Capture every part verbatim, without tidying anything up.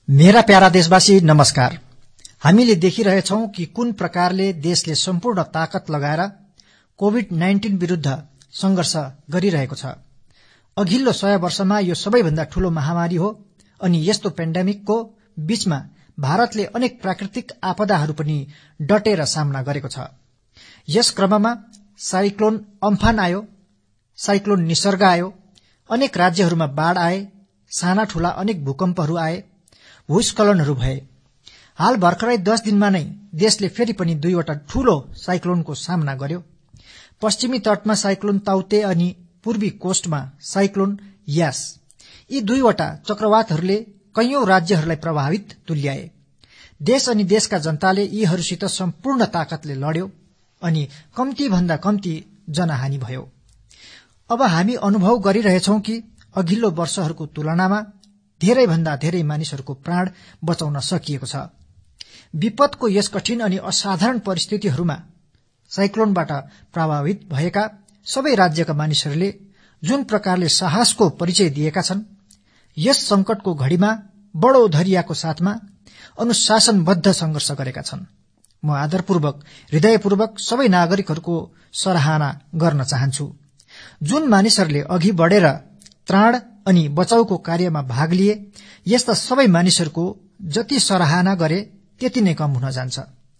मेरा प्यारा देशवासी नमस्कार। हामीले देखिरहेछौं कि कुन प्रकारले देशले सम्पूर्ण ताकत लगाएर कोभिड नाइन्टीन विरूद्ध संघर्ष गरिरहेको छ। अघिल्लो सय वर्षमा यो सबैभन्दा ठूलो महामारी हो अनि यस्तो पेन्डेमिकको बीचमा भारतले अनेक प्राकृतिक आपदाहरू पनि डटेर सामना गरेको छ। यस क्रममा साइक्लोन अम्फान आयो, साइक्लोन निसर्ग आयो, अनेक राज्यहरूमा बाढ़ आए, साना ठूला अनेक भूकम्पहरू आए, भूस्खलनहरू भए। हाल भर्खरै दश दिनमा नै देशले फेरि पनि दुईवटा ठूलो साइक्लोनको सामना गर्यो। पश्चिमी तटमा साइक्लोन ताउते अनि पूर्वी कोस्टमा साइक्लोन यास। यी दुईवटा चक्रवातहरूले कैयौं राज्यहरूलाई प्रभावित तुल्याए। देश अनि देशका जनताले यीहरूसित सम्पूर्ण ताकतले लड्यो अनि कम्ती भन्दा कम्ती जनहानि भयो। अब हामी अनुभव गरिरहेछौं कि अघिल्लो वर्षहरूको तुलनामा धेरै भन्दा धेरै मानिसहरूको प्राण बचाउन सकिएको छ। विपदको यस कठिन अनि असाधारण परिस्थितिहरूमा साइक्लोनबाट प्रभावित भएका सबै राज्यका मानिसहरूले जुन प्रकारले साहसको परिचय दिएका छन्, यस संकटको घड़ीमा बडो धैर्यको साथमा अनुशासनबद्ध संघर्ष गरेका छन्। म आदरपूर्वक हृदयपूर्वक सबै नागरिकहरूको सराहना गर्न चाहन्छु। जुन मानिसहरूले अघि बढेर त्राण अनि बचाउको कार्यमा भाग लिए, यस्ता सबै मानिसहरूको जति सराहना गरे त्यति नै कम हुन जान्छ।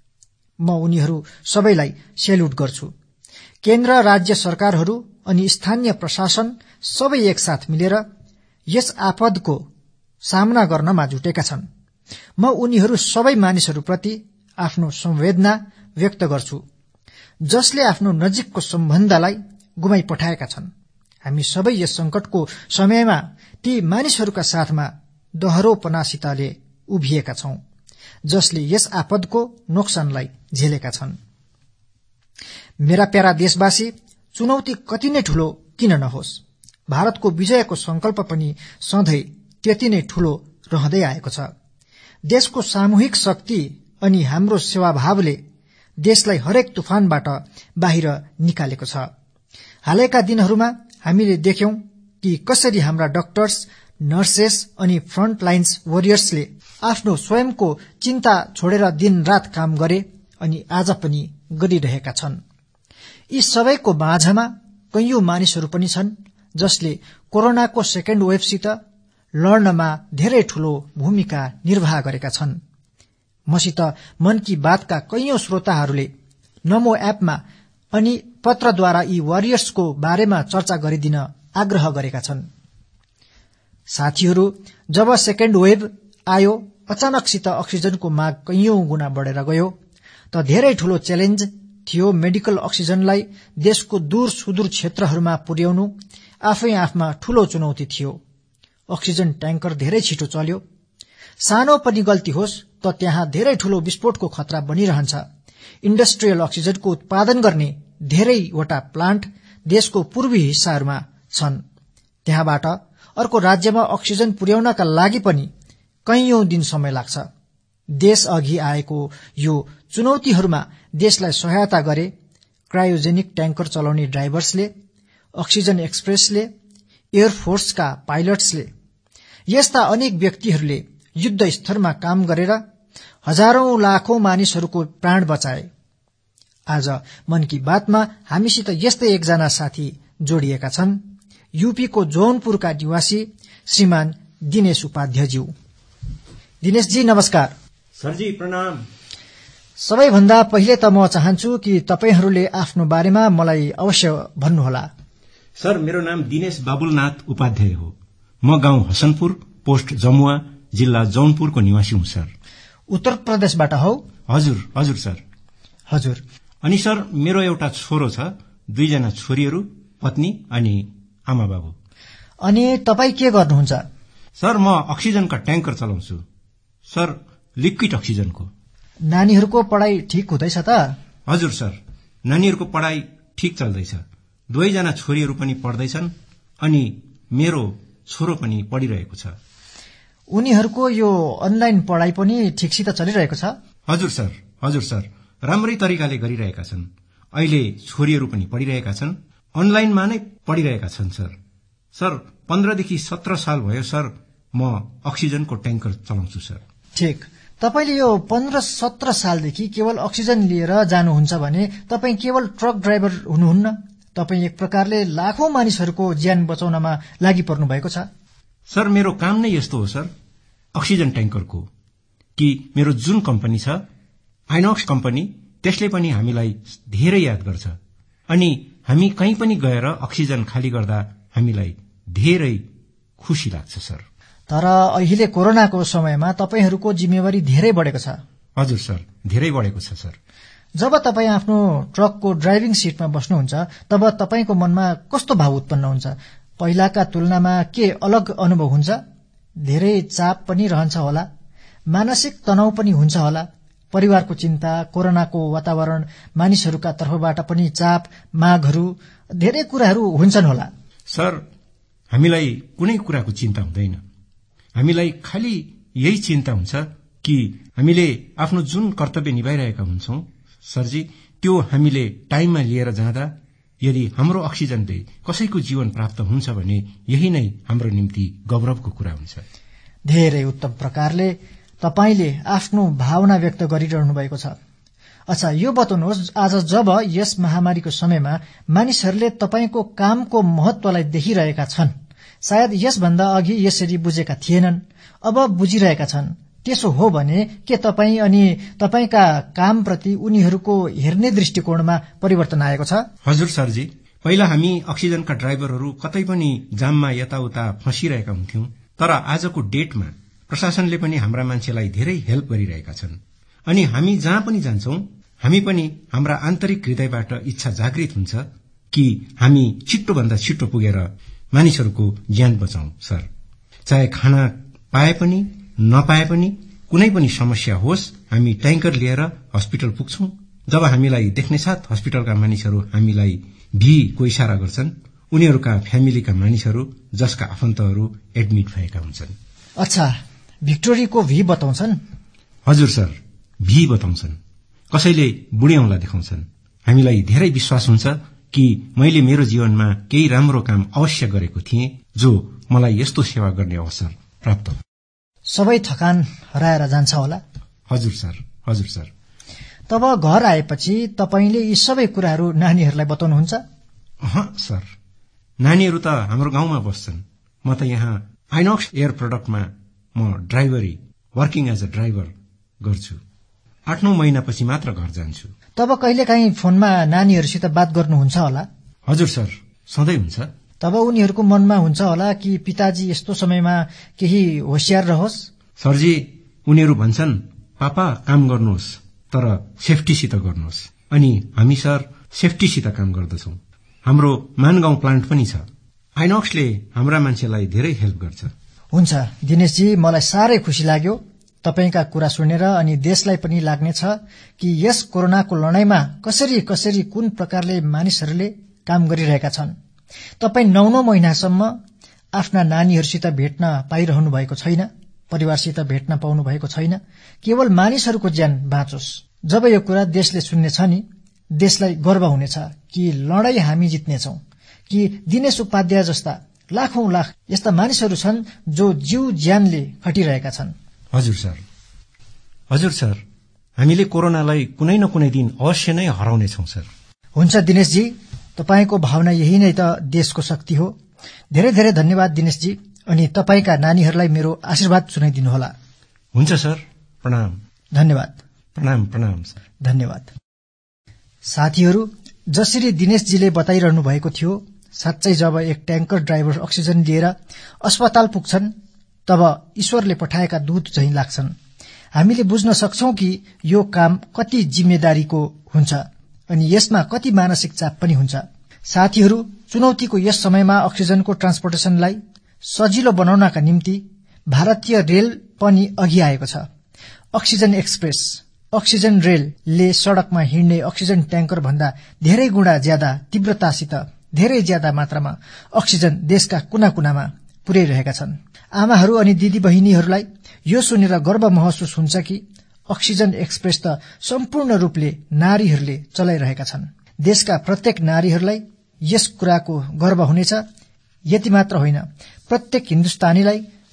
म उनीहरू सबैलाई सेल्युट गर्छु। केन्द्र राज्य सरकारहरू अनि स्थानीय प्रशासन सबै एकसाथ मिलेर यस आपदको सामना गर्नमा जुटेका छन्। म उनीहरू सबै मानिसहरूप्रति आफ्नो संवेदना व्यक्त गर्छु जसले आफ्नो नजिकको सम्बन्धलाई गुमाइपठाएका छन्। हामी सबै यस संकटको समयमा ती मानिसहरूका साथमा दोहोरोपनासितले उभिएका छौं जसले यस आपदको नोक्सानलाई झेलेका छन्। मेरा प्यारा देशवासी, चुनौती कति नै ठूलो किन नहोस्, भारतको विजयको संकल्प पनि सधैँ त्यति नै ठूलो रहँदै आएको छ। देशको सामूहिक शक्ति अनि हाम्रो सेवाभावले देशलाई हरेक तुफानबाट बाहिर निकालेको छ। हालैका दिनहरूमा हामीले देख्यौं कि कसरी हाम्रा डाक्टर्स, नर्सेस अनि फ्रन्ट लाइन्स वरियर्सले आफ्नो स्वयंको चिन्ता छोडेर दिनरात काम गरे अनि आज पनि गरिरहेका छन्। यी सबैको माझमा कैयौं मानिसहरू पनि छन् जसले कोरोनाको सेकेण्ड वेभसित लड्नमा धेरै ठूलो भूमिका निर्वाह गरेका छन्। मसित मन की बातका कैयौं श्रोताहरूले नमो एपमा अनि पत्रद्वारा यी वरियर्सको बारेमा चर्चा गरिदिन आग्रह गरेका छन्। साथीहरू, जब सेकेण्ड वेभ आयो, अचानकसित अक्सिजनको माग कैयौं गुणा बढेर गयो त धेरै ठूलो च्यालेन्ज थियो। मेडिकल अक्सिजनलाई देशको दूर सुदूर क्षेत्रहरूमा पुर्याउनु आफै आफमा ठूलो चुनौती थियो। अक्सिजन ट्याङ्कर धेरै छिटो चल्यो। सानो पनि गल्ती होस् त त्यहाँ धेरै ठूलो विस्फोटको खतरा बनिरहन्छ। इन्डस्ट्रियल अक्सिजनको उत्पादन गर्ने धेरैवटा प्लान्ट देशको पूर्वी हिस्साहरूमा छन्। त्यहाँबाट अर्को राज्यमा अक्सिजन पुर्याउनका लागि पनि कैयौं दिन समय लाग्छ। देश अघि आएको यो चुनौतीहरूमा देशलाई सहायता गरे क्रायोजेनिक ट्याङ्कर चलाउने ड्राइभर्सले, अक्सिजन एक्सप्रेसले, एयरफोर्सका पाइलट्सले। यस्ता अनेक व्यक्तिहरूले युद्ध स्तरमा काम गरेर हजारौं लाखौं मानिसहरूको प्राण बचाए। आज मन की बातमा हामीसित यस्तै एकजना साथी जोडिएका छन्, यूपीको जौनपुरका निवासी श्रीमान दिनेश उपाध्यायज्यू। दिनेशजी नमस्कार। सरजी प्रणाम। सबैभन्दा पहिले त म चाहन्छु कि तपाईहरूले आफ्नो बारेमा मलाई अवश्य भन्नुहोला। सर, मेरो नाम दिनेश बाबुलनाथ उपाध्याय हो। म गाउँ हसनपुर, पोस्ट जमुवा, जिल्ला जौनपुरको निवासी हुँ सर। उत्तर प्रदेशबाट हौ? हजुर हजुर सर। हजुर। अनि सर, मेरो एउटा छोरो छ, दुईजना छोरीहरू, पत्नी अनि आमा बाबु। अनि तपाईँ के गर्नुहुन्छ? सर, म अक्सिजनका ट्याङ्कर चलाउँछु। सर, लिक्विड अक्सिजनको। नानीहरूको पढाइ ठिक हुँदैछ त? हजुर सर, नानीहरूको पढाइ ठिक चल्दैछ। दुवैजना छोरीहरू पनि पढ्दैछन् अनि मेरो छोरो पनि पढिरहेको छ। उनीहरूको यो अनलाइन पढाइ पनि ठिकसित चलिरहेको छ? हजुर सर, हजुर सर, राम्रै तरिकाले गरिरहेका छन्। अहिले छोरीहरू पनि पढिरहेका छन्, अनलाइनमा नै पढिरहेका छन् सर। सर, पन्ध्रदेखि सत्र साल भयो सर म अक्सिजनको ट्याङ्कर चलाउँछु सर। ठिक। तपाईले यो पन्ध्र सत्र सालदेखि केवल अक्सिजन लिएर जानुहुन्छ भने तपाईँ केवल ट्रक ड्राइभर हुनुहुन्न, तपाईँ एक प्रकारले लाखौं मानिसहरूको ज्यान बचाउनमा लागि पर्नु भएको छ। सर मेरो काम नै यस्तो हो सर, अक्सिजन ट्याङ्करको। कि मेरो जुन कम्पनी छ आइनोक्स कम्पनी, त्यसले पनि हामीलाई धेरै याद गर्छ अनि हामी कहीँ पनि गएर अक्सिजन खाली गर्दा हामीलाई धेरै खुशी लाग्छ सर। तर अहिले कोरोनाको समयमा तपाईहरूको जिम्मेवारी धेरै बढेको छ। हजुर सर, धेरै बढेको छ सर। जब तपाईँ आफ्नो ट्रकको ड्राइभिङ सिटमा बस्नुहुन्छ तब तपाईको मनमा कस्तो भाव उत्पन्न हुन्छ? पहिलाका तुलनामा के अलग अनुभव हुन्छ? धेरै चाप पनि रहन्छ होला, मानसिक तनाव पनि हुन्छ होला, परिवारको चिन्ता, कोरोनाको वातावरण, मानिसहरूका तर्फबाट पनि चाप, मागहरू, धेरै कुराहरू हुन्छन् होला। सर हामीलाई कुनै कुराको चिन्ता हुँदैन, हामीलाई खालि यही चिन्ता हुन्छ कि हामीले आफ्नो जुन कर्तव्य निभाइरहेका हुन्छौं सरजी, त्यो हामीले टाइममा लिएर जाँदा यदि हाम्रो अक्सिजनले कसैको जीवन प्राप्त हुन्छ भने यही नै हाम्रो निम्ति गौरवको कुरा हुन्छ। धेरै उत्तम प्रकारले तपाईले आफ्नो भावना व्यक्त गरिरहनु भएको छ। अच्छा, यो बताउनुहोस्, आज जब यस महामारीको समयमा मानिसहरूले तपाईको कामको महत्वलाई देखिरहेका छन्, सायद यसभन्दा अघि यसरी बुझेका थिएनन्, अब बुझिरहेका छन्, त्यसो हो भने के तपाईँ अनि तपाईका कामप्रति उनीहरूको हेर्ने दृष्टिकोणमा परिवर्तन आएको छ? हजुर सरजी, पहिला हामी अक्सिजनका ड्राइभरहरू कतै पनि जाममा यताउता फँसिरहेका हुन्थ्यौं, तर आजको डेटमा प्रशासनले पनि हाम्रा मान्छेलाई धेरै हेल्प गरिरहेका छन् अनि हामी जहाँ पनि जान्छौं हामी पनि हाम्रा आन्तरिक हृदयबाट इच्छा जागृत हुन्छ कि हामी छिट्टोभन्दा छिट्टो पुगेर मानिसहरूको ज्यान बचाउँ सर। चाहे खाना पाए पनि नपाए पनि कुनै पनि समस्या होस्, हामी ट्याङ्कर लिएर हस्पिटल पुग्छौं। जब हामीलाई देख्ने साथ हस्पिटलका मानिसहरू हामीलाई भीको इशारा गर्छन्, उनीहरूका फ्यामिलीका मानिसहरू जसका आफन्तहरू एडमिट भएका हुन्छन्। अच्छा, भिक्टोरीको भी बताउँछन्? हजुर सर, भी बताउँछन्, कसैले बुढी औंला देखाउँछन्। हामीलाई धेरै विश्वास हुन्छ कि मैले मेरो जीवनमा केही राम्रो काम अवश्य गरेको थिएँ जो मलाई यस्तो सेवा गर्ने अवसर प्राप्त भयो। सबै थकान हराएर जान्छ होला? हजुर सर, हजुर सर। तब घर आएपछि तपाईले यी सबै कुराहरू नानीहरूलाई बताउनुहुन्छ? अह सर, नानीहरू त हाम्रो गाउँमा बस्छन्, म त यहाँ आइनोक्स एयर प्रोडक्टमा म ड्राइभरी वर्किङ एज अ ड्राइभर गर्छु। आठ नौ महिनापछि मात्र घर जान्छु। तब कहिलेकाहीँ फोनमा नानीहरूसित बात गर्नुहुन्छ होला? हजुर सर, सधैँ हुन्छ। तब उनीहरूको मनमा हुन्छ होला कि पिताजी यस्तो समयमा केही होशियार रहोस्? सरजी, उनीहरू भन्छन् पापा काम गर्नुहोस् तर सेफ्टीसित गर्नुहोस्, अनि हामी सर सेफ्टीसित काम गर्दछौं। हाम्रो मान गाउँ प्लान्ट पनि छ। आइनोक्सले हाम्रा मान्छेलाई धेरै हेल्प गर्छ। हुन्छ दिनेशजी, मलाई साह्रै खुशी लाग्यो तपाईका कुरा सुनेर, अनि देशलाई पनि लाग्नेछ कि यस कोरोनाको लडाईँमा कसरी कसरी कुन प्रकारले मानिसहरूले काम गरिरहेका छन्। तपाईँ नौ नौ महिनासम्म आफ्ना नानीहरूसित भेट्न पाइरहनु भएको छैन, परिवारसित भेट्न पाउनु भएको छैन। केवल मानिसहरूको ज्यान बाँचोस्। जब यो कुरा देशले सुन्नेछ नि, देशलाई गर्व हुनेछ कि लडाईँ हामी जित्नेछौं, कि दिनेश उपाध्याय जस्ता लाखौं लाख यस्ता मानिसहरू छन् जो जीव ज्यानले खटिरहेका छन्। हजुर सर, हजुर सर, हामीले कोरोनालाई कुनै न कुनै दिन अवश्य नै हराउनेछौं सर। हुन्छ दिनेशजी, तपाईको भावना यही नै त देशको शक्ति हो। धेरै धेरै धन्यवाद दिनेशजी, अनि तपाईका नानीहरूलाई मेरो आशीर्वाद सुनाइदिनुहोला। हुन्छ सर, प्रणाम। धन्यवाद। प्रणाम प्रणाम सर, धन्यवाद। साथीहरू, जसरी दिनेशजीले बताइरहनु भएको थियो, साँच्चै जब एक ट्याङ्कर ड्राइभर अक्सिजन लिएर अस्पताल पुग्छन् तब ईश्वरले पठाएका दूत झैं लाग्छन्। हामीले बुझ्न सक्छौं कि यो काम कति जिम्मेदारीको हुन्छ अनि यसमा कति मानसिक चाप पनि हुन्छ। साथीहरू, चुनौतीको यस समयमा अक्सिजनको ट्रान्सपोर्टेशनलाई सजिलो बनाउनका निम्ति भारतीय रेल पनि अघि आएको छ। अक्सिजन एक्सप्रेस, अक्सिजन रेलले सड़कमा हिँड्ने अक्सिजन ट्याङ्कर भन्दा धेरै गुणा ज्यादा तीव्रतासित धेरै ज्यादा मात्रामा अक्सिजन देशका कुना कुनामा पुर्याइरहेका छन्। आमाहरू अनि दिदी बहिनीहरूलाई यो सुनेर गर्व महसुस हुन्छ कि अक्सिजन एक्सप्रेस त सम्पूर्ण रूपले नारीहरूले चलाइरहेका छन्। देशका प्रत्येक नारीहरूलाई यस कुराको गर्व हुनेछ। यति मात्र होइन, प्रत्येक हिन्दुस्तानीलाई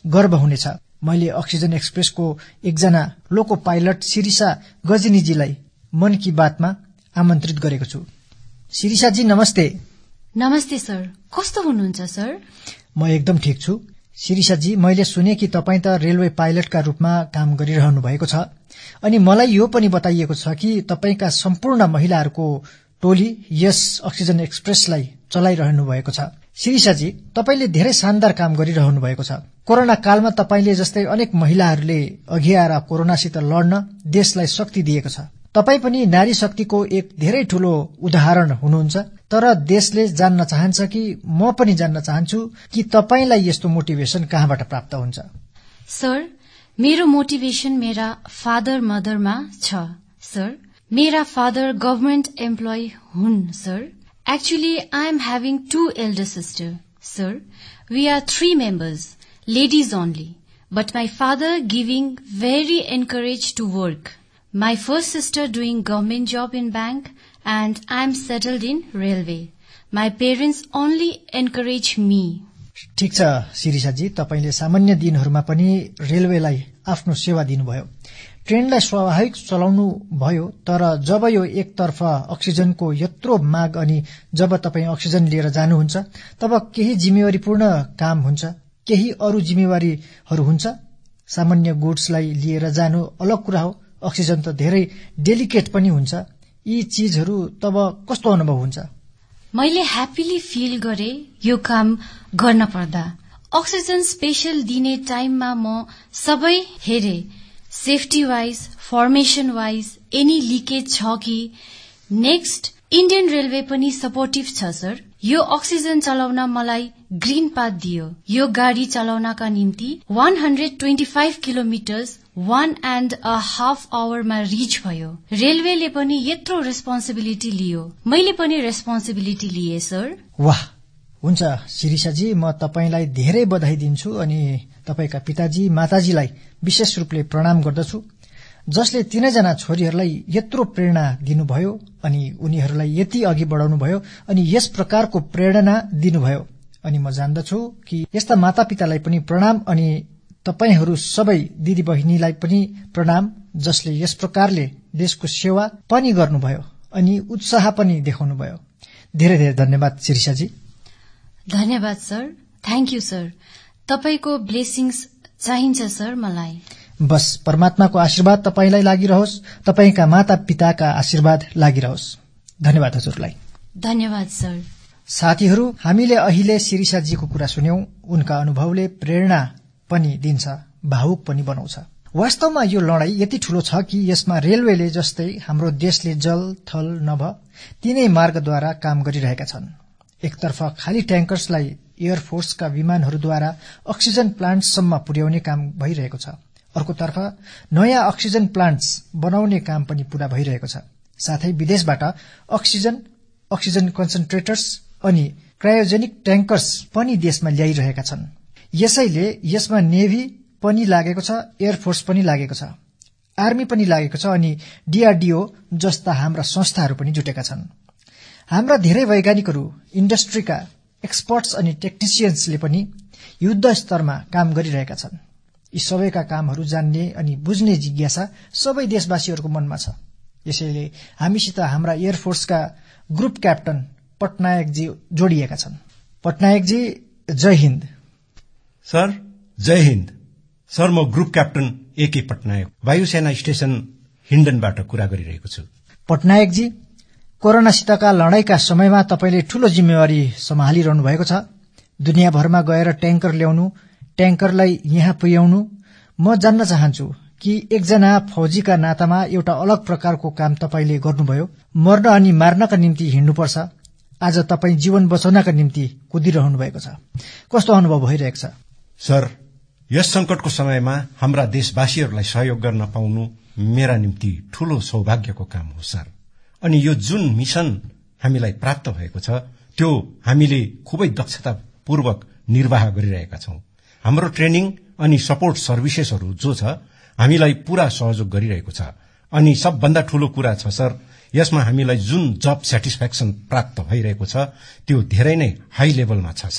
गर्व हुनेछ। मैले अक्सिजन एक्सप्रेसको एकजना लोको पाइलट शिरीषा गजनीजीलाई मन की बातमा आमन्त्रित गरेको छु। शिरीषाजी नमस्ते। नमस्ते सर, कस्तो हुनुहुन्छ सर? म एकदम ठिक छु। शिरीषाजी, मैले सुने कि तपाईँ त रेलवे पाइलटका रूपमा काम गरिरहनु भएको छ, अनि मलाई यो पनि बताइएको छ कि तपाईँका सम्पूर्ण महिलाहरूको टोली यस अक्सिजन एक्सप्रेसलाई चलाइरहनु भएको छ। शिरीषाजी, तपाईले धेरै शानदार काम गरिरहनु भएको छ। कोरोना कालमा तपाईले जस्तै अनेक महिलाहरूले अघि आएर कोरोनासित लड्न देशलाई शक्ति दिएको छ। तपाई पनि नारी शक्तिको एक धेरै ठूलो उदाहरण हुनुहुन्छ। तर देशले जान्न चाहन्छ कि म पनि जान्न चाहन्छु कि तपाईलाई यस्तो मोटिभेसन कहाँबाट प्राप्त हुन्छ? सर, मेरो मोटिभेसन मेरा फादर मदरमा छ सर। मेरा फादर गभर्नमेन्ट एम्प्लोइ हुन् sir. Actually, I am having two elder sisters, sir. We are three members, ladies only. But my father giving very encourage to work. My first sister doing government job in bank, and I am settled in railway. My parents only encourage me. ठीक छ शिरीषाजी, तपाईले सामान्य दिनहरूमा पनि रेलवेलाई आफ्नो सेवा दिनुभयो। ट्रेनलाई स्वाभाविक चलाउनु भयो, तर जब यो एकतर्फ अक्सिजनको यत्रो माग अनि जब तपाईँ अक्सिजन लिएर जानुहुन्छ तब केही जिम्मेवारीपूर्ण काम हुन्छ, केही अरू जिम्मेवारीहरू हुन्छ। सामान्य गुड्सलाई लिएर जानु अलग कुरा हो, अक्सिजन त धेरै डेलिकेट पनि हुन्छ। यी चीजहरू तब कस्तो अनुभव हुन्छ? मैले ह्याप्पीली फिल गरे यो काम गर्न पर्दा। अक्सिजन स्पेशल दिने टाइममा म सबै हेरे, safety wise, formation wise any leakage छ कि। नेक्स्ट, इन्डियन रेलवे पनि सपोर्टिभ छ सर। यो अक्सिजन चलाउन मलाई ग्रीन पाथ दियो। यो गाडी चलाउनका निम्ति one hundred twenty-five kilometres one and a half आवरमा रिच भयो। रेलवेले पनि यत्रो रेस्पोन्सिबिलिटी लियो, मैले पनि रेस्पोन्सिबिलिटी लिए सर। वाह, हुन्छ शिरीषाजी, म तपाईलाई धेरै बधाई दिन्छु अनि तपाईका पिताजी माताजीलाई विशेष रूपले प्रणाम गर्दछु, जसले तीनैजना छोरीहरूलाई यत्रो प्रेरणा दिनुभयो अनि उनीहरूलाई यति अघि बढाउनु भयो अनि यस प्रकारको प्रेरणा दिनुभयो। अनि म जान्दछु कि यस्ता मातापितालाई पनि प्रणाम अनि तपाईहरू सबै दिदीबहिनीलाई पनि प्रणाम, जसले यस प्रकारले देशको सेवा पनि गर्नुभयो अनि उत्साह पनि देखाउनुभयो। धेरै धेरै धन्यवाद शिरीषाजी। धन्यवाद सर, थ्याङ्क यू सर। तपाईको ब्लेसिङ्स चाहिन्छ सर मलाई। बस परमात्माको आशीर्वाद तपाईलाई लागिरहोस्, तपाईका माता पिताका आशीर्वाद लागिरहोस्। धन्यवाद हजुरलाई। धन्यवाद सर। साथीहरू, हामीले अहिले शिरीषाजीको कुरा सुन्यौं। उनका अनुभवले प्रेरणा पनि दिन्छ, भावुक पनि बनाउँछ। वास्तवमा यो लडाई यति ठूलो छ कि यसमा रेलवेले जस्तै हाम्रो देशले जल थल नभ तीनै मार्गद्वारा काम गरिरहेका छन्। एकतर्फ खाली ट्याङ्कर्सलाई एयरफोर्सका विमानहरूद्वारा अक्सिजन प्लान्टसम्म पुर्याउने काम भइरहेको छ, अर्कोतर्फ नयाँ अक्सिजन प्लान्ट्स बनाउने काम पनि पूरा भइरहेको छ। साथै विदेशबाट अक्सिजन, अक्सिजन कन्सन्ट्रेटर्स अनि क्रायोजेनिक ट्याङ्कर्स पनि देशमा ल्याइरहेका छन्। यसैले यसमा नेभी पनि लागेको छ, एयरफोर्स पनि लागेको छ, आर्मी पनि लागेको छ अनि डीआरडीओ जस्ता हाम्रा संस्थाहरू पनि जुटेका छन्। हाम्रा धेरै वैज्ञानिकहरू, इन्डस्ट्रीका एक्सपर्ट्स अनि टेक्निसियन्सले पनि युद्ध स्तरमा काम गरिरहेका छन्। यी सबैका कामहरू जान्ने अनि बुझ्ने जिज्ञासा सबै देशवासीहरूको मनमा छ। यसैले हामीसित हाम्रा एयरफोर्सका ग्रुप क्याप्टन पटनायकजी जोडिएका छन्। पटनायकजी, जय हिन्द। सर, जय हिन्द। सर, म ग्रुप क्याप्टन एके पटनायक, वायुसेना स्टेशन हिन्डनबाट कुरा गरिरहेको छु। पटनायकजी, कोरोनासितका लडाईका समयमा तपाईले ठूलो जिम्मेवारी सम्हालिरहनु भएको छ। दुनियाँभरमा गएर ट्याङ्कर ल्याउनु, ट्याङ्करलाई यहाँ पुर्याउनु। म जान्न चाहन्छु कि एकजना फौजीका नातामा एउटा अलग प्रकारको काम तपाईले गर्नुभयो। मर्न अनि मार्नका निम्ति हिँड्नुपर्छ। आज तपाई जीवन बचाउनका निम्ति कुदिरहनु भएको छ। कस्तो अनुभव भइरहेको छ? सर, यस संकटको समयमा हाम्रा देशवासीहरूलाई सहयोग गर्न पाउनु मेरा निम्ति ठूलो सौभाग्यको काम हो सर। अनि यो जुन मिशन हामीलाई प्राप्त भएको छ त्यो हामीले खुबै दक्षतापूर्वक निर्वाह गरिरहेका छौं। हाम्रो ट्रेनिङ अनि सपोर्ट सर्भिसेसहरू जो छ हामीलाई पूरा सहयोग गरिरहेको छ। अनि सबभन्दा ठूलो कुरा छ सर, यसमा हामीलाई जुन जब सेटिस्फ्याक्सन प्राप्त भइरहेको छ त्यो धेरै नै हाई लेभलमा छ सर।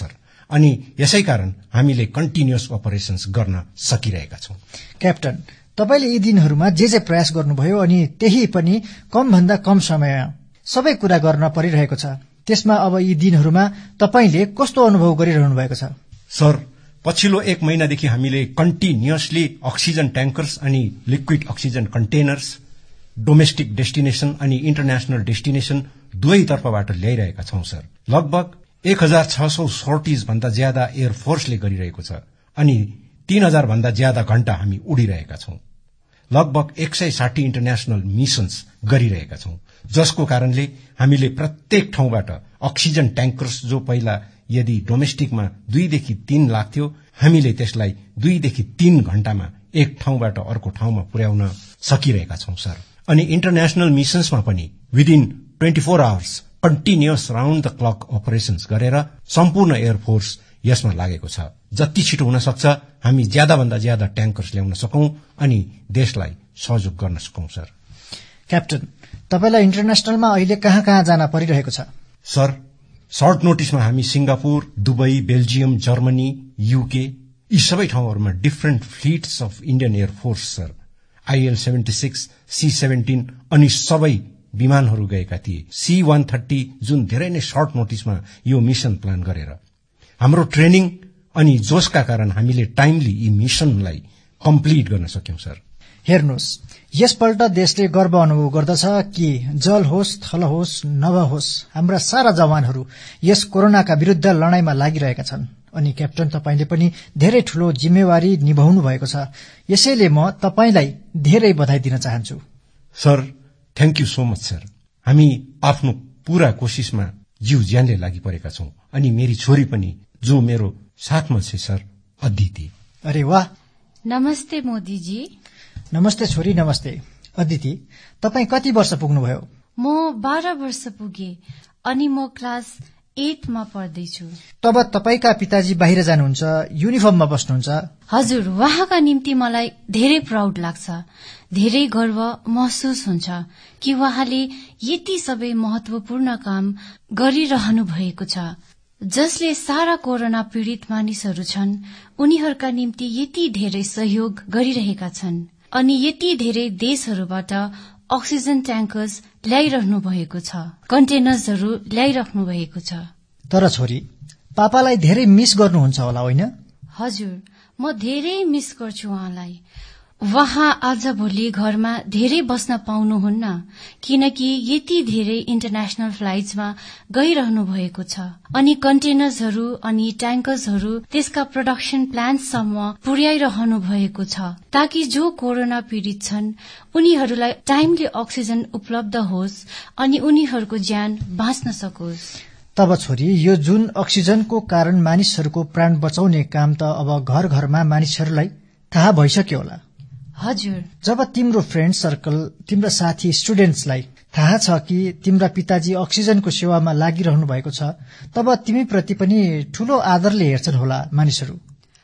अनि यसै कारण हामीले कन्टिन्युअस अपरेशन्स गर्न सकिरहेका छौं। क्याप्टन, तपाईले यी दिनहरूमा जे जे प्रयास गर्नुभयो अनि त्यही पनि कम भन्दा कम समयमा सबै कुरा गर्न परिरहेको छ, त्यसमा अब यी दिनहरूमा तपाईले कस्तो अनुभव गरिरहनु भएको छ? सर, पछिल्लो एक महिनादेखि हामीले कन्टिन्युअसली अक्सिजन ट्याङ्कर्स अनि liquid oxygen containers domestic destination अनि इन्टरनेशनल डेस्टिनेसन दुवैतर्फबाट ल्याइरहेका छौं सर। लगभग एक हजार छ सौ सोर्टिज भन्दा ज्यादा एयरफोर्सले गरिरहेको छ अनि तीन हजार भन्दा ज्यादा घण्टा हामी उडिरहेका छौं। लगभग एक सय साठी इन्टरनेशनल मिशन्स गरिरहेका छौं, जसको कारणले हामीले प्रत्येक ठाउँबाट अक्सिजन ट्याङ्कर्स जो पहिला यदि डोमेस्टिकमा दुईदेखि तीन लाख थियो, हामीले त्यसलाई दुईदेखि तीन घण्टामा एक ठाउँबाट अर्को ठाउँमा पुर्याउन सकिरहेका छौं सर। अनि इन्टरनेशनल मिशन्समा पनि within twenty four hours continuous round the clock operations गरेर सम्पूर्ण एयरफोर्स यसमा लागेको छ। जति छिटो हुन सक्छ हामी ज्यादा भन्दा ज्यादा ट्याङ्कर्स ल्याउन सकौं अनि देशलाई सहयोग गर्न सकौं सर। क्याप्टन, तपाईलाई इन्टरनेशनलमा अहिले कहाँ कहाँ जान परिरहेको छ? सर, सर्ट नोटिसमा हामी Singapore, Dubai, Belgium, Germany, UK यी सबै ठाउँहरूमा different fleets of Indian air force sir, IL seventy six, C seventeen अनि सबै विमानहरू गएका थिए। सी वान थर्टी जुन धेरै नै सर्ट नोटिसमा यो मिशन प्लान गरेर हाम्रो ट्रेनिङ अनि जोशका कारण हामीले टाइमली यी मिशनलाई कम्प्लिट गर्न सक्यौं सर। हेर्नुहोस्, यसपल्ट देशले गर्व अनुभव गर्दछ कि जल होस्, थल होस्, नभ होस्, हाम्रा सारा जवानहरू यस कोरोनाका विरूद्ध लडाईँमा लागिरहेका छन्। अनि क्याप्टन, तपाईले पनि धेरै ठूलो जिम्मेवारी निभाउनु भएको छ, यसैले म तपाईलाई धेरै बधाई दिन चाहन्छु। Sir, thank you so much sir. हामी आफ्नो पूरा कोशिशमा जीव ज्यानले लागि परेका छौं अनि मेरी छोरी पनि जो मेरो साथमा छ सर, अदिति। अरे वाह। नमस्ते मोदीजी। नमस्ते छोरी, नमस्ते। अदिति, तपाई कति वर्ष पुग्नुभयो? म बाह्र वर्ष पुगे अनि म क्लास एटमा पढ्दैछु। तब तपाईका पिताजी बाहिर जानुहुन्छ, युनिफर्ममा बस्नुहुन्छ। हजुर, उहाँका निम्ति मलाई धेरै प्राउड लाग्छ, धेरै गर्व महसुस हुन्छ कि उहाँले यति सबै महत्वपूर्ण काम गरिरहनु भएको छ, जसले सारा कोरोना पीड़ित मानिसहरू छन् उनीहरूका निम्ति यति धेरै सहयोग गरिरहेका छन् अनि यति धेरै देशहरूबाट अक्सिजन ट्याङ्कर्स ल्याइरहनु भएको छ, कन्टेनर्सहरू ल्याइराख्नु भएको छ। तर छोरी, पापालाई धेरै मिस गर्नुहुन्छ होला, होइन? हजुर, म धेरै मिस गर्छु उहाँलाई। उहाँ आज भोलि घरमा धेरै बस्न पाउनुहुन्न किनकि यति धेरै इन्टरनेशनल फ्लाइट्समा गइरहनु भएको छ अनि कन्टेनर्सहरू अनि ट्याङ्कर्सहरू त्यसका प्रोडक्सन प्लान्टसम्म पुर्याइरहनु भएको छ ताकि जो कोरोना पीड़ित छन् उनीहरूलाई टाइमली अक्सिजन उपलब्ध होस् अनि उनीहरूको ज्यान बाँच्न सकोस्। तब छोरी, यो जुन अक्सिजनको कारण मानिसहरूको प्राण बचाउने काम त अब घर घरमा मानिसहरूलाई थाहा भइसक्यो होला? हजुर। जब तिम्रो फ्रेन्ड सर्कल, तिम्रा साथी, स्टुडेन्ट्सलाई थाहा छ कि तिम्रा पिताजी अक्सिजनको सेवामा लागिरहनु भएको छ, तब तिमीप्रति पनि ठूलो आदरले हेर्छन् होला मानिसहरू?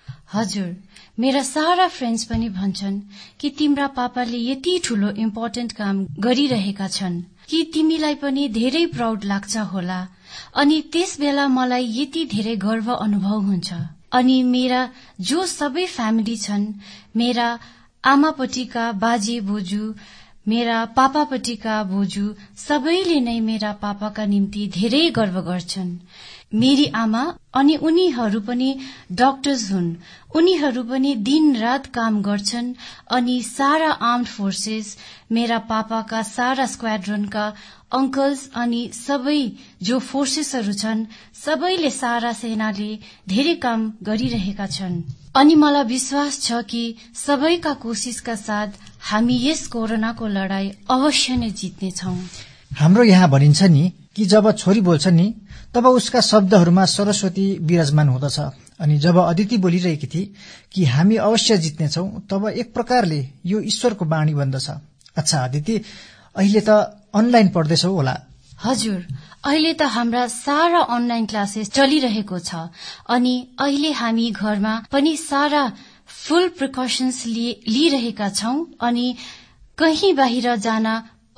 हजुर, मेरा सारा फ्रेन्ड्स पनि भन्छन् कि तिम्रा पापाले यति ठूलो इम्पोर्टेन्ट काम गरिरहेका छन् कि तिमीलाई पनि धेरै प्राउड लाग्छ होला अनि त्यस बेला मलाई यति धेरै गर्व अनुभव हुन्छ। अनि मेरा जो सबै फ्यामिली छन्, मेरा आमापट्टिका बाजे बोजू, मेरा पापापट्टिका बोजू, सबैले नै मेरा पापाका निम्ति धेरै गर्व गर्छन्। मेरी आमा अनि उनीहरू पनि डक्टर्स हुन्, उनीहरू पनि दिन रात काम गर्छन् अनि सारा आर्म्ड फोर्सेस, मेरा पापाका सारा स्क्वाड्रनका अंकल्स अनि सबै जो फोर्सेसहरू छन् सबैले सारा सेनाले धेरै काम गरिरहेका छन् अनि मलाई विश्वास छ कि सबैका कोशिशका साथ हामी यस कोरोनाको लडाई अवश्य नै जित्नेछौं। हाम्रो यहाँ भनिन्छ नि कि जब छोरी बोल्छ नि तब उसका शब्दहरूमा सरस्वती विराजमान हुँदछ अनि जब अदिति बोलिरहेकी थिए कि हामी अवश्य जित्नेछौं तब एक प्रकारले यो ईश्वरको वाणी बन्दछ। अच्छा अदिति, अहिले त अनलाइन पढ्दैछौ होला? हजुर, अहिले त हाम्रा सारा अनलाइन क्लासेस चलिरहेको छ अनि अहिले हामी घरमा पनि सारा फुल प्रिकसन्स लिइरहेका छौं अनि कहीँ बाहिर जान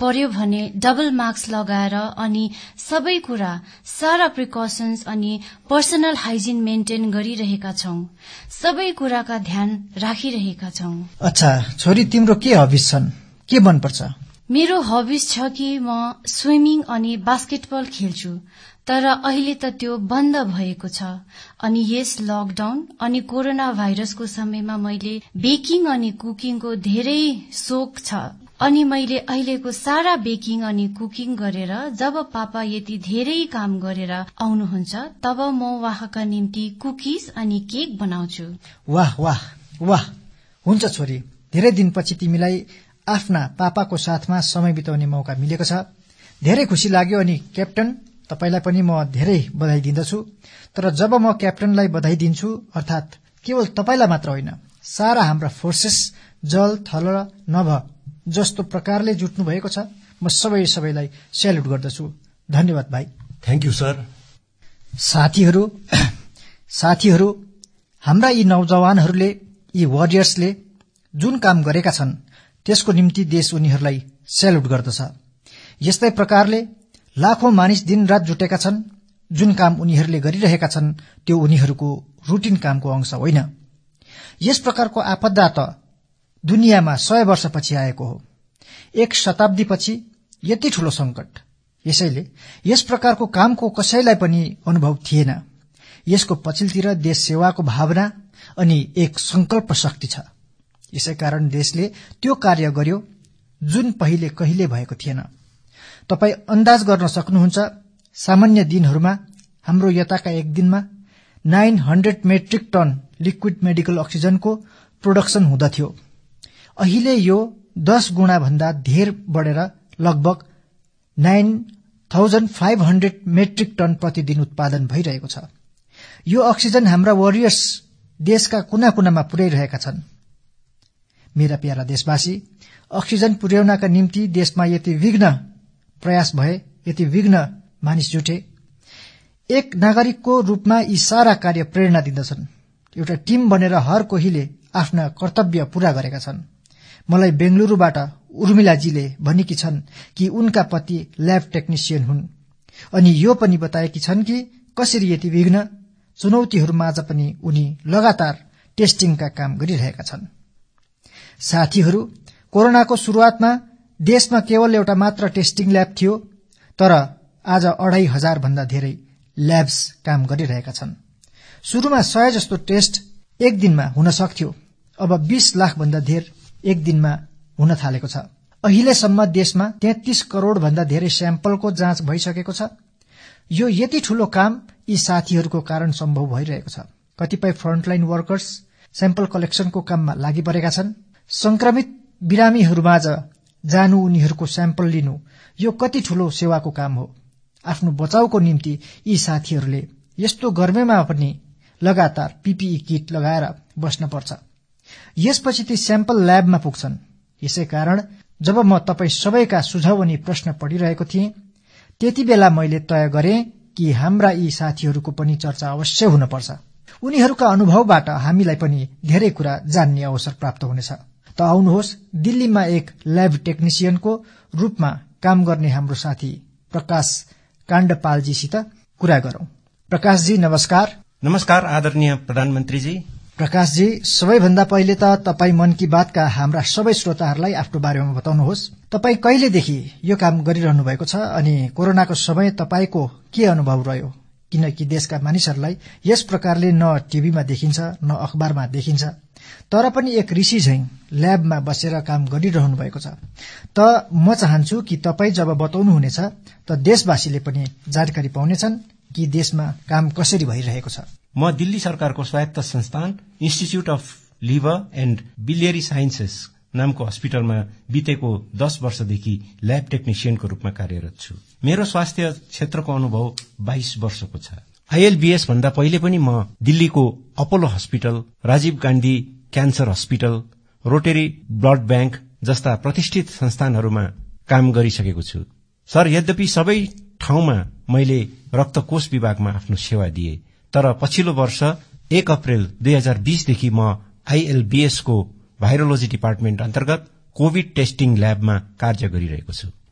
पर्यो भने डबल मास्क लगाएर अनि सबै कुरा सारा प्रिकसन्स अनि पर्सनल हाइजिन मेन्टेन गरिरहेका छौं। सबै कुराका ध्यान राखिरहेका छौं। अच्छा छोरी, तिम्रो के हबिज छन्, के मनपर्छ? मेरो हबिज छ कि म स्विमिङ अनि बास्केटबल खेल्छु, तर अहिले त त्यो बन्द भएको छ। अनि यस लकडाउन अनि कोरोना भाइरसको समयमा मैले बेकिङ अनि कुकिङको धेरै शोक छ अनि मैले अहिलेको सारा बेकिङ अनि कुकिङ गरेर जब पापा यति धेरै काम गरेर आउनुहुन्छ तब म उहाँका निम्ति कुकिज अनि केक बनाउँछु। वाह वाह वाह, हुन्छ छोरी, धेरै दिनपछि तिमीलाई आफ्ना पापाको साथमा समय बिताउने मौका मिलेको छ, धेरै खुसी लाग्यो। अनि क्याप्टन, तपाईलाई पनि म धेरै बधाई दिन्दछु। तर जब म क्याप्टनलाई बधाई दिन्छु, अर्थात केवल तपाईलाई मात्र होइन, सारा हाम्रा फोर्सेस जल थल र नभ जस्तो प्रकारले जुट्नु भएको छ, म सबै सबैलाई स्याल्युट गर्दछु। धन्यवाद भाइ। Thank you sir. साथीहरू साथीहरू हाम्रा यी नौजवानहरूले, यी वरियर्सले जुन काम गरेका छन् त्यसको निम्ति देश उनीहरूलाई स्याल्युट गर्दछ। यस्तै प्रकारले लाखौं मानिस दिनरात जुटेका छन्। जुन काम उनीहरूले गरिरहेका छन् त्यो उनीहरूको रुटिन कामको अंश होइन। यस प्रकारको आपदा त दुनियाँमा सय वर्षपछि आएको हो, एक शताब्दीपछि यति ठूलो संकट। यसैले यस प्रकारको कामको कसैलाई पनि अनुभव थिएन। यसको पछिल्तिर देश सेवाको भावना अनि एक संकल्प शक्ति छ। यसैकारण देशले त्यो कार्य गर्यो जुन पहिले कहिले भएको थिएन। तपाई अन्दाज गर्न सक्नुहुन्छ, सामान्य दिनहरूमा हाम्रो यताका एक दिनमा nine hundred metric ton liquid medical अक्सिजनको प्रोडक्सन हुँदथ्यो। अहिले यो दस गुणा भन्दा धेर बढेर लगभग nine thousand five hundred metric ton प्रतिदिन उत्पादन भइरहेको छ। यो अक्सिजन हाम्रा वरियर्स देशका कुना कुनामा पुर्याइरहेका छन्। मेरा प्यारा देशवासी, अक्सिजन पुर्याउनका निम्ति देशमा यति विघ्न प्रयास भए, यति विघ्न मानिस जुटे। एक नागरिकको रूपमा यी सारा कार्य प्रेरणा दिँदछन्। एउटा टीम बनेर हर कोहीले आफ्ना कर्तव्य पूरा गरेका छन्। मलाई बेंगलुरूबाट उर्मिलाजीले भनेकी छन् कि उनका पति ल्याब टेक्निशियन हुन् अनि यो पनि बताएकी छन् कि कसरी यति विघ्न चुनौतीहरूमाझ पनि उनी लगातार टेस्टिङका काम गरिरहेका छन्। साथीहरू, कोरोनाको शुरूआतमा देशमा केवल एउटा मात्र टेस्टिङ ल्याब थियो, तर आज अढाई हजार भन्दा धेरै ल्याब्स काम गरिरहेका छन्। शुरूमा सय जस्तो टेस्ट एक दिनमा हुन सक्थ्यो, अब बीस लाख भन्दा धेर एक दिनमा हुन थालेको छ। अहिलेसम्म देशमा तैंतीस करोड़ भन्दा धेरै स्याम्पलको जाँच भइसकेको छ। यो यति ठूलो काम यी साथीहरूको कारण सम्भव भइरहेको छ। कतिपय फ्रन्टलाइन वर्कर्स स्याम्पल कलेक्सनको काममा लागि परेका छन्। संक्रमित बिरामीहरूमाझ जानु, उनीहरूको स्याम्पल लिनु, यो कति ठूलो सेवाको काम हो। आफ्नो बचाउको निम्ति यी साथीहरूले यस्तो गर्मीमा पनि लगातार पीपीई किट लगाएर बस्न पर्छ। यसपछि ती स्याम्पल ल्याबमा पुग्छन्। यसैकारण जब म तपाई सबैका सुझाव अनि प्रश्न पढिरहेको थिएँ, त्यति बेला मैले तय गरेँ कि हाम्रा यी साथीहरूको पनि चर्चा अवश्य हुनपर्छ। उनीहरूका अनुभवबाट हामीलाई पनि धेरै कुरा जान्ने अवसर प्राप्त हुनेछ। त आउनुहोस् दिल्लीमा एक ल्याब टेक्निशियनको रूपमा काम गर्ने हाम्रो साथी प्रकाश काण्डपालजीसित कुरा गरौं। प्रकाशजी नमस्कार। नमस्कार आदरणीय प्रधानमन्त्रीजी। प्रकाशजी, सबैभन्दा पहिले त तपाई मन की बातका हाम्रा सबै श्रोताहरूलाई आफ्नो बारेमा बताउनुहोस्। तपाई कहिलेदेखि यो काम गरिरहनु भएको छ अनि कोरोनाको समय तपाईको के अनुभव रह्यो? किनकि देशका मानिसहरूलाई यस प्रकारले न टीभीमा देखिन्छ न अखबारमा देखिन्छ, तर पनि एक ऋषि झैं ल्याबमा बसेर काम गरिरहनु भएको छ। त म चाहन्छु कि तपाई जब बताउनुहुनेछ त देशवासीले पनि जानकारी पाउनेछन् कि देशमा काम कसरी भइरहेको छ। म दिल्ली सरकारको स्वायत्त संस्थान institute of liver and biliary sciences नामको अस्पतालमा बितेको दस वर्षदेखि ल्याब टेक्निशियनको रूपमा कार्यरत छु। मेरो स्वास्थ्य क्षेत्रको अनुभव बाइस वर्षको छ। आईएलबीएस भन्दा पहिले पनि म दिल्लीको Apollo hospital, Rajiv Gandhi cancer hospital, rotary blood bank जस्ता प्रतिष्ठित संस्थानहरूमा काम गरिसकेको छु। सर, यद्यपि सबै ठाउँमा मैले रक्तकोष विभागमा आफ्नो सेवा दिए, तर पछिल्लो वर्ष एक अप्रेल दुई हजार बीसदेखि म आईएलबीएस को भाइरोलोजी डिपार्टमेन्ट अन्तर्गत कोविड टेस्टिङ ल्याबमा कार्य गरिरहेको छु।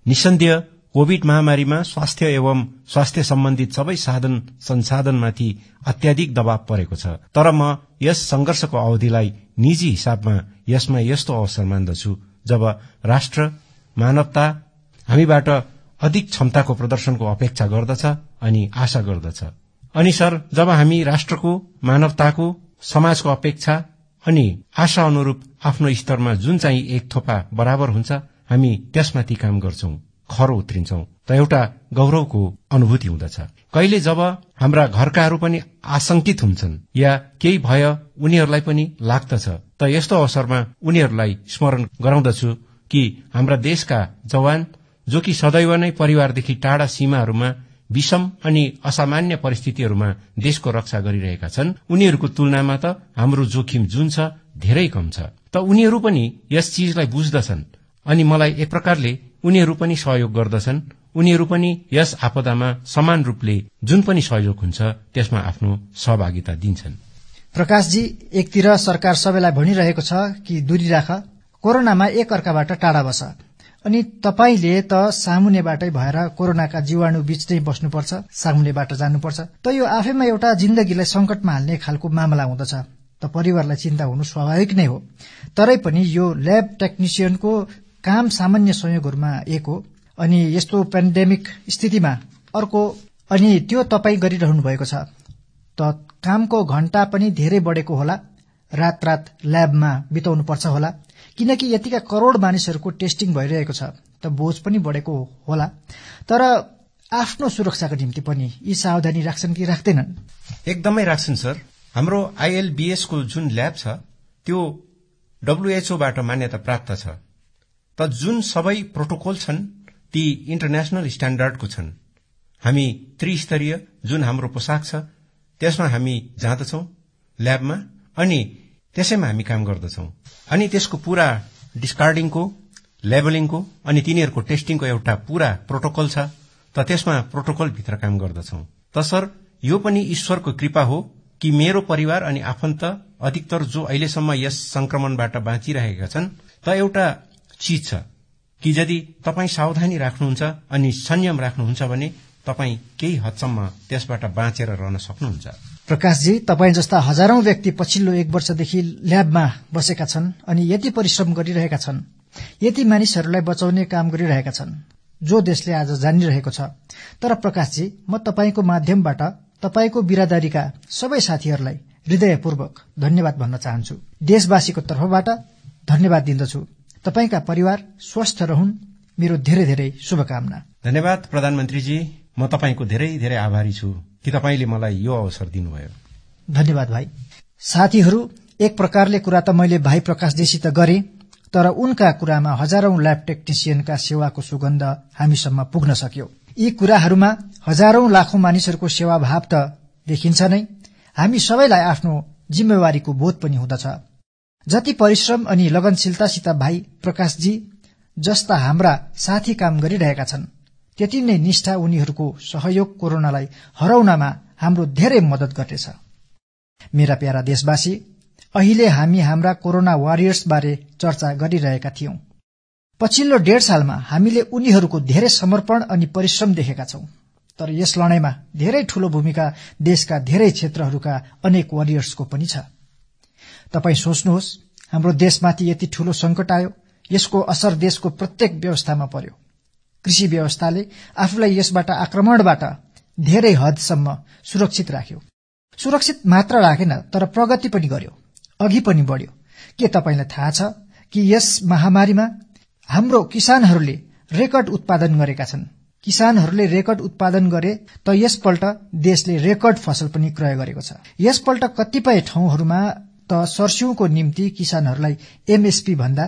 निसन्देह कोविड महामारीमा स्वास्थ्य एवं स्वास्थ्य सम्बन्धित सबै साधन संसाधनमाथि अत्याधिक दबाव परेको छ। तर म यस संघर्षको अवधिलाई निजी हिसाबमा यसमा यस्तो अवसर मान्दछु जब राष्ट्र मानवता हामीबाट अधिक क्षमताको प्रदर्शनको अपेक्षा गर्दछ अनि आशा गर्दछ। अनि सर, जब हामी राष्ट्रको, मानवताको, समाजको अपेक्षा अनि आशा अनुरूप आफ्नो स्तरमा जुन चाहिँ एक थोपा बराबर हुन्छ, हामी त्यसमाथि काम गर्छौं, खरो उत्रिन्छौं त एउटा गौरवको अनुभूति हुँदछ। कहिले जब हाम्रा घरकाहरू पनि आशंकित हुन्छन् या केही भय उनीहरूलाई पनि लाग्दछ त यस्तो अवसरमा उनीहरूलाई स्मरण गराउँदछु कि हाम्रा देशका जवान जो कि सदैव नै परिवारदेखि टाढा सीमाहरूमा विषम अनि असामान्य परिस्थितिहरूमा देशको रक्षा गरिरहेका छन्, उनीहरूको तुलनामा त हाम्रो जोखिम जुन छ धेरै कम छ। त उनीहरू पनि यस चीजलाई बुझ्दछन् अनि मलाई एक प्रकारले उनीहरू पनि सहयोग गर्दछन्। उनीहरू पनि यस आपदामा समान रूपले जुन पनि सहयोग हुन्छ त्यसमा आफ्नो सहभागिता दिन्छन्। प्रकाशजी, एकतिर सरकार सबैलाई भनिरहेको छ कि दूरी राख, कोरोनामा एक अर्काबाट टाढा बस, अनि तपाईले त सामुन्नेबाटै भएर कोरोनाका जीवाणु बीच नै बस्नुपर्छ, सामुन्नेबाट जानुपर्छ, त यो आफैमा एउटा जिन्दगीलाई संकटमा हाल्ने खालको मामला हुँदछ। त परिवारलाई चिन्ता हुनु स्वाभाविक नै हो। तरै पनि यो ल्याब टेक्निशियनको काम सामान्य संयोगहरूमा एक हो, अनि यस्तो पेन्डेमिक स्थितिमा अर्को, अनि त्यो तपाई गरिरहनु भएको छ। त कामको घण्टा पनि धेरै बढेको होला, रात रात ल्याबमा बिताउनु पर्छ होला, किनकि यतिका करोड़ मानिसहरूको टेस्टिङ भइरहेको छ, त बोझ पनि बढेको होला। तर आफ्नो सुरक्षाको निम्ति पनि यी सावधानी राख्छन् कि राख्दैनन्? एकदमै राख्छन् सर। हाम्रो आईएलबीएस को जुन ल्याब छ त्यो डब्ल्यूएचओ बाट मान्यता प्राप्त छ। त जुन सबै प्रोटोकल छन् ती इन्टरनेशनल स्ट्याण्डर्डको छन्। हामी त्रिस्तरीय जुन हाम्रो पोसाक छ त्यसमा हामी जाँदछौं ल्याबमा, अनि त्यसैमा हामी काम गर्दछौं, अनि त्यसको पूरा डिस्कार्डिङको, लेबलिङको अनि तिनीहरूको टेस्टिङको एउटा पूरा प्रोटोकल छ। त त्यसमा प्रोटोकल भित्र काम गर्दछौं। त सर, यो पनि ईश्वरको कृपा हो कि मेरो परिवार अनि आफन्त अधिकतर जो अहिलेसम्म यस संक्रमणबाट बाँचिरहेका छन्, त एउटा चीज छ कि यदि तपाई सावधानी राख्नुहुन्छ अनि संयम राख्नुहुन्छ भने तपाई केही हदसम्म त्यसबाट बाँचेर रहन सक्नुहुन्छ। प्रकाशजी, तपाई जस्ता हजारौं व्यक्ति पछिल्लो एक वर्षदेखि ल्याबमा बसेका छन् अनि यति परिश्रम गरिरहेका छन्, यति मानिसहरूलाई बचाउने काम गरिरहेका छन्, जो देशले आज जानिरहेको छ। तर प्रकाशजी, म तपाईको माध्यमबाट तपाईको बिरादरीका सबै साथीहरूलाई हृदयपूर्वक धन्यवाद भन्न चाहन्छु। देशवासीको तर्फबाट धन्यवाद दिन्दछु। तपाईका परिवार स्वस्थ रहन्, मेरो धेरै धेरै शुभकामना। धन्यवाद प्रधानमन्त्रीजी, म तपाईको धेरै धेरै आभारी छु कि तपाईले मलाई यो अवसर दिनुभयो। धन्यवाद भाइ। साथीहरू, एक प्रकारले कुरा त मैले भाइ प्रकाशजीसित गरे, तर उनका कुरामा हजारौं ल्याब टेक्निशियनका सेवाको सुगन्ध हामीसम्म पुग्न सक्यो। यी कुराहरूमा हजारौं लाखौं मानिसहरूको सेवाभाव त देखिन्छ नै, हामी सबैलाई आफ्नो जिम्मेवारीको बोध पनि हुँदछ। जति परिश्रम अनि लगनशीलतासित भाइ प्रकाशजी जस्ता हाम्रा साथी काम गरिरहेका छन्, त्यति नै निष्ठा उनीहरूको सहयोग कोरोनालाई हराउनमा हाम्रो धेरै मद्दत गर्नेछ। मेरा प्यारा देशवासी, अहिले हामी हाम्रा कोरोना वारियर्स बारे चर्चा गरिरहेका थियौं। पछिल्लो डेढ सालमा हामीले उनीहरूको धेरै समर्पण अनि परिश्रम देखेका छौं। तर यस लडाईँमा धेरै ठूलो भूमिका देशका धेरै क्षेत्रहरूका अनेक वारियर्सको पनि छ। तपाई सोच्नुहोस्, हाम्रो देशमाथि यति ठूलो संकट आयो, यसको असर देशको प्रत्येक व्यवस्थामा पर्यो। कृषि व्यवस्थाले आफूलाई यसबाट आक्रमणबाट धेरै हदसम्म सुरक्षित राख्यो। सुरक्षित मात्र राखेन, तर प्रगति पनि गर्यो, अघि पनि बढ्यो। के तपाईलाई थाहा छ कि यस महामारीमा हाम्रो किसानहरूले रेकर्ड उत्पादन गरेका छन्? किसानहरूले रेकर्ड उत्पादन गरे त यसपल्ट देशले रेकर्ड फसल पनि क्रय गरेको छ। यसपल्ट कतिपय ठाउँहरूमा त सरस्यूको निम्ति किसानहरूलाई एमएसपी भन्दा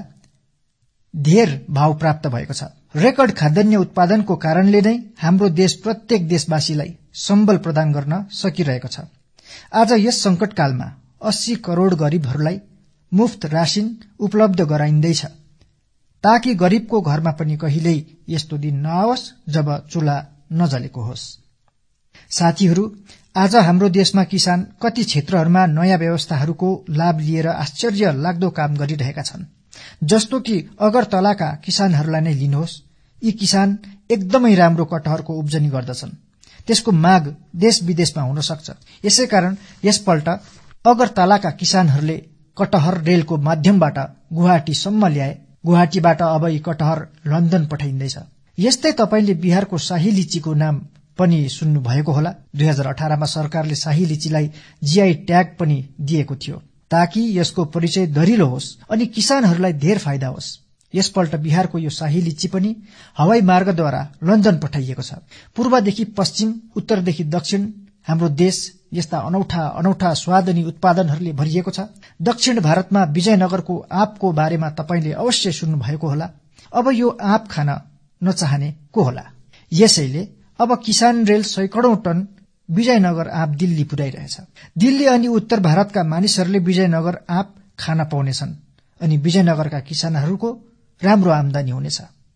धेर भाव प्राप्त भएको छ। रेकर्ड खाद्यान्न उत्पादनको कारणले नै हाम्रो देश प्रत्येक देशवासीलाई सम्बल प्रदान गर्न सकिरहेको छ। आज यस संकटकालमा अस्सी करोड़ गरीबहरूलाई मुफ्त राशिन उपलब्ध गराइन्दैछ, ताकि गरीबको घरमा पनि कहिल्यै यस्तो दिन नआओस् जब चूल्हा नजलेको होस्। साथीहरू, आज हाम्रो देशमा किसान कति क्षेत्रहरूमा नयाँ व्यवस्थाहरूको लाभ लिएर आश्चर्य लाग्दो काम गरिरहेका छन्। जस्तो कि अगरतलाका किसानहरूलाई नै लिनुहोस्, यी किसान एकदमै राम्रो कटहरको उब्जनी गर्दछन्। त्यसको माग देश विदेशमा हुन सक्छ। यसैकारण यसपल्ट अगरतलाका किसानहरूले कटहर रेलको माध्यमबाट गुवाहाटीसम्म ल्याए। गुवाहाटीबाट अब यी कटहर लन्डन पठाइँदैछ। यस्तै तपाईले बिहारको शाही लिचीको नाम पनि सुन्नु भएको होला। दुई हजार अठारमा सरकारले शाही लिचीलाई जीआई ट्याग पनि दिएको थियो, ताकि यसको परिचय दरिलो होस् अनि किसानहरूलाई धेर फाइदा होस्। यसपल्ट बिहारको यो शाही लिची पनि हवाई मार्गद्वारा लन्डन पठाइएको छ। पूर्वदेखि पश्चिम, उत्तरदेखि दक्षिण हाम्रो देश यस्ता अनौठा अनौठा स्वाद अनि उत्पादनहरूले भरिएको छ। दक्षिण भारतमा विजयनगरको आँपको बारेमा तपाईले अवश्य सुन्नु भएको होला। अब यो आँप खान नचाहने को होला? यसैले अब किसान रेल सैकडौं टन विजयनगर आँप दिल्ली पुर्याइरहेछ। दिल्ली अनि उत्तर भारतका मानिसहरूले विजयनगर आँप खान पाउनेछन् अनि विजयनगरका किसानहरूको राम्रो आमदानी हुनेछ।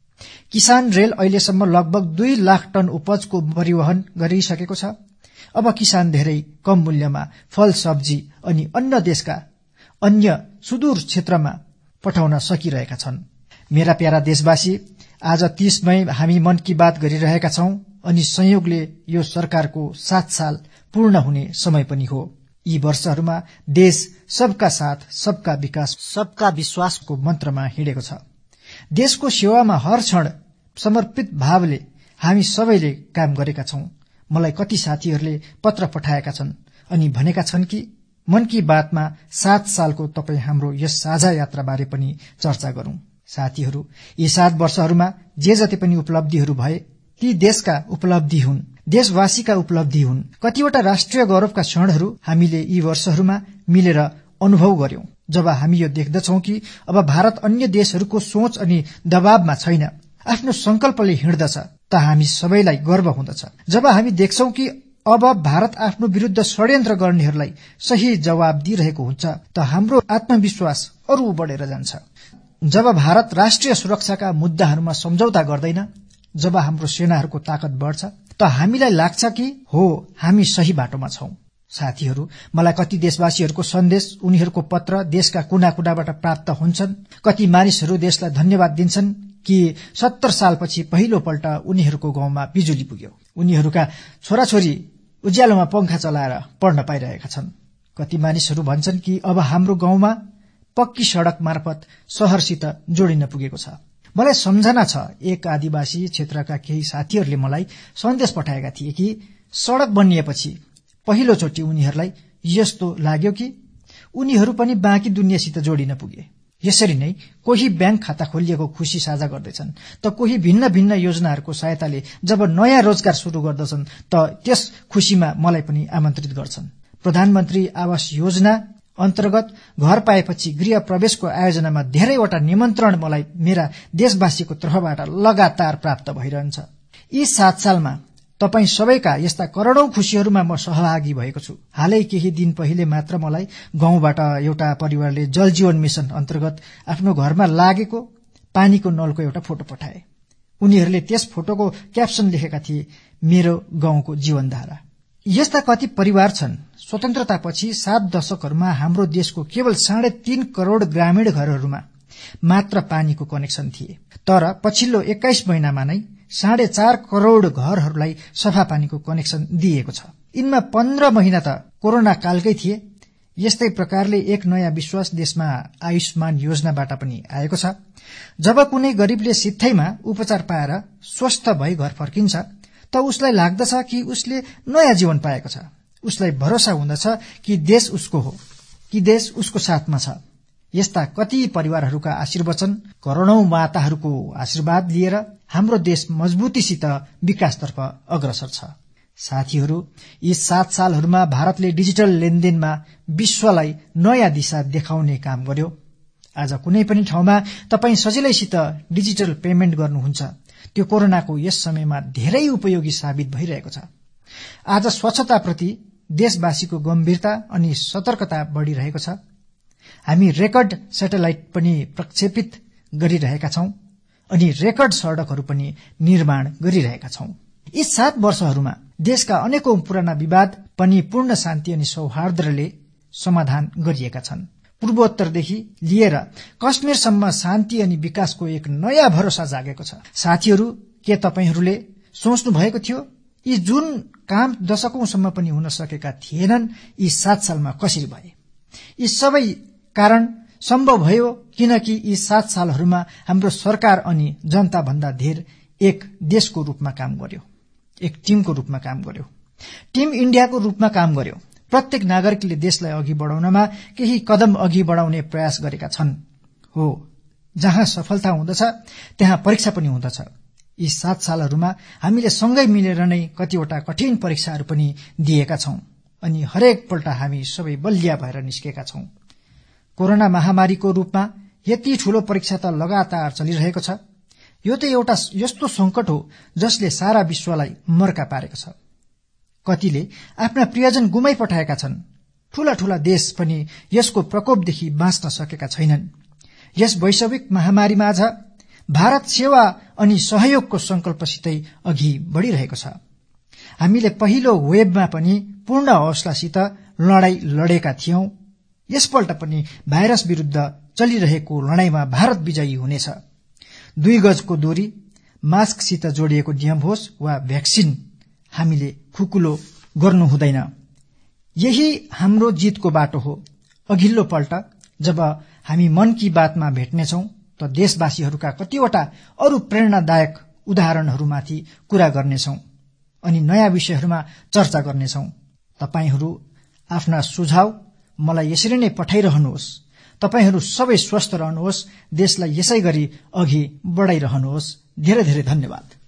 किसान रेल अहिलेसम्म लगभग दुई लाख टन उपजको परिवहन गरिसकेको छ। अब किसान धेरै कम मूल्यमा फल सब्जी अनि अन्य देशका अन्य सुदूर क्षेत्रमा पठाउन सकिरहेका छन्। मेरा प्यारा देशवासी, आज तीस मई हामी मन की बात गरिरहेका छौं अनि संयोगले यो सरकारको सात साल पूर्ण हुने समय पनि हो। यी वर्षहरूमा देश सबका साथ सबका विकास सबका विश्वासको मन्त्रमा हिँडेको छ। देशको सेवामा हर क्षण समर्पित भावले हामी सबैले काम गरेका छौं। मलाई कति साथीहरूले पत्र पठाएका छन् अनि भनेका छन् कि मन की बातमा सात सालको तपाई हाम्रो यस साझा यात्राबारे पनि चर्चा गरौं। साथीहरू, यी सात वर्षहरूमा जे जति पनि उपलब्धिहरू भए ती देशका उपलब्धि हुन्, देशवासीका उपलब्धि हुन्। कतिवटा राष्ट्रिय गौरवका क्षणहरू हामीले यी वर्षहरूमा मिलेर अनुभव गर्यौं। जब हामी यो देख्दछौं कि अब भारत अन्य देशहरूको सोच अनि दबावमा छैन, आफ्नो संकल्पले हिँड्दछ, त हामी सबैलाई गर्व हुँदछ। जब हामी देख्छौं कि अब भारत आफ्नो विरुद्ध षड्यन्त्र गर्नेहरूलाई सही जवाब दिइरहेको हुन्छ, त हाम्रो आत्मविश्वास अरू बढेर जान्छ। जब भारत राष्ट्रिय सुरक्षाका मुद्दाहरूमा सम्झौता गर्दैन, जब हाम्रो सेनाहरूको ताकत बढ्छ, त हामीलाई लाग्छ कि हो, हामी सही बाटोमा छौं। साथीहरू, मलाई कति देशवासीहरूको सन्देश, उनीहरूको पत्र देशका कुना कुनाबाट प्राप्त हुन्छन्। कति मानिसहरू देशलाई धन्यवाद दिन्छन् कि सत्तर सालपछि पहिलो पल्ट उनीहरूको गाउँमा बिजुली पुग्यो। उनीहरूका छोराछोरी उज्यालोमा पंखा चलाएर पढ्न पाइरहेका छन्। कति मानिसहरू भन्छन् कि अब हाम्रो गाउँमा पक्की सड़क मार्फत शहरसित जोडिन पुगेको छ। मलाई सम्झना छ, एक आदिवासी क्षेत्रका केही साथीहरूले मलाई सन्देश पठाएका थिए कि सड़क बनिएपछि पहिलोचोटि उनीहरूलाई यस्तो लाग्यो कि उनीहरू पनि बाँकी दुनियाँसित जोडिन पुगे। यसरी नै कोही ब्याङ्क खाता खोलिएको खुशी साझा गर्दैछन्, त कोही भिन्न भिन्न योजनाहरूको सहायताले जब नयाँ रोजगार शुरू गर्दछन्, त त्यस खुशीमा मलाई पनि आमन्त्रित गर्छन्। प्रधानमन्त्री आवास योजना अन्तर्गत घर पाएपछि गृह प्रवेशको आयोजनामा धेरैवटा निमन्त्रण मलाई मेरा देशवासीको तर्फबाट लगातार प्राप्त भइरहन्छ। यी सात सालमा तपाई सबैका यस्ता करोड़ौं खुशीहरूमा म सहभागी भएको छु। हालै केही दिन पहिले मात्र मलाई गाउँबाट एउटा परिवारले जल जीवन मिशन अन्तर्गत आफ्नो घरमा लागेको पानीको नलको एउटा फोटो पठाए। उनीहरूले त्यस फोटोको क्याप्सन लेखेका थिए, मेरो गाउँको जीवनधारा। यस्ता कति परिवार छन्। स्वतन्त्रतापछि सात दशकहरूमा हाम्रो देशको केवल साढे तीन करोड़ ग्रामीण घरहरूमा मात्र पानीको कनेक्सन थिए, तर पछिल्लो एक्काइस महिनामा नै साढे चार करोड़ घरहरूलाई सफा पानीको कनेक्सन दिएको छ। यिनमा पन्ध्र महिना त कोरोना कालकै थिए। यस्तै प्रकारले एक नयाँ विश्वास देशमा आयुष्मान योजनाबाट पनि आएको छ। जब कुनै गरीबले सित्थैमा उपचार पाएर स्वस्थ भई घर फर्किन्छ, त उसलाई लाग्दछ कि उसले नयाँ जीवन पाएको छ। उसलाई भरोसा हुँदछ कि देश उसको हो, कि देश उसको साथमा छ। यस्ता कति परिवारहरूका आशीर्वचन, करोड़ौं माताहरूको आशीर्वाद लिएर हाम्रो देश मजबुतीसित विकासतर्फ अग्रसर छ। साथीहरू, यी सात सालहरूमा भारतले डिजिटल लेनदेनमा विश्वलाई नयाँ दिशा देखाउने काम गर्यो। आज कुनै पनि ठाउँमा तपाई सजिलैसित डिजिटल पेमेन्ट गर्नुहुन्छ। त्यो कोरोनाको यस समयमा धेरै उपयोगी साबित भइरहेको छ। आज स्वच्छताप्रति देशवासीको गम्भीरता अनि सतर्कता बढ़िरहेको छ। हामी रेकर्ड सेटेलाइट पनि प्रक्षेपित गरिरहेका छौं अनि रेकर्ड सड़कहरू पनि निर्माण गरिरहेका छौं। यी सात वर्षहरूमा देशका अनेकौं पुराना विवाद पनि पूर्ण शान्ति अनि सौहार्दले समाधान गरिएका छन्। पूर्वोत्तरदेखि लिएर कश्मीरसम्म शान्ति अनि विकासको एक नयाँ भरोसा जागेको छ। साथीहरू, के तपाईहरूले सोच्नु भएको थियो यी जुन काम दशकौंसम्म पनि हुन सकेका थिएनन् यी सात सालमा कसरी भए? यी सबै कारण सम्भव भयो किनकि यी सात सालहरूमा हाम्रो सरकार अनि जनता भन्दा धेर एक देशको रूपमा काम गर्यो, एक टीमको रूपमा काम गर्यो, टीम इण्डियाको रूपमा काम गर्यो। प्रत्येक नागरिकले देशलाई अघि बढाउनमा केही कदम अघि बढाउने प्रयास गरेका छन्। हो, जहाँ सफलता हुँदछ त्यहाँ परीक्षा पनि हुँदछ। यी सात सालहरूमा हामीले सँगै मिलेर नै कतिवटा कठिन परीक्षाहरू पनि दिएका छौं अनि हरेक पल्ट हामी सबै बलिया भएर निस्केका छौं। कोरोना महामारीको रूपमा यति ठूलो परीक्षा त लगातार चलिरहेको छ। यो त एउटा यस्तो संकट हो जसले सारा विश्वलाई मर्का पारेको छ। कतिले आफ्ना प्रियजन गुमाइपठाएका छन्। ठूला ठूला देश पनि यसको प्रकोपदेखि बाँच्न सकेका छैनन्। यस वैश्विक महामारीमाझ भारत सेवा अनि सहयोगको संकल्पसितै अघि बढ़िरहेको छ। हामीले पहिलो वेबमा पनि पूर्ण हौसलासित लडाई लडेका थियौं। यसपल्ट पनि भाइरस विरूद्ध चलिरहेको लडाईमा भारत विजयी हुनेछ। दुई गजको दूरी, मास्कसित जोडिएको नियम होस् वा भ्याक्सिन, हामीले खुकुलो गर्नु हुँदैन। यही हाम्रो जितको बाटो हो। अघिल्लो पल्ट जब हामी मन की बातमा भेट्नेछौं त देशवासीहरूका कतिवटा अरू प्रेरणादायक उदाहरणहरूमाथि कुरा गर्नेछौं अनि नयाँ विषयहरूमा चर्चा गर्नेछौं। तपाईहरू आफ्ना सुझाव मलाई यसरी नै पठाइरहनुहोस्। तपाईहरू सबै स्वस्थ रहनुहोस्, देशलाई यसै गरी अघि बढाइरहनुहोस्। धेरै धेरै धन्यवाद।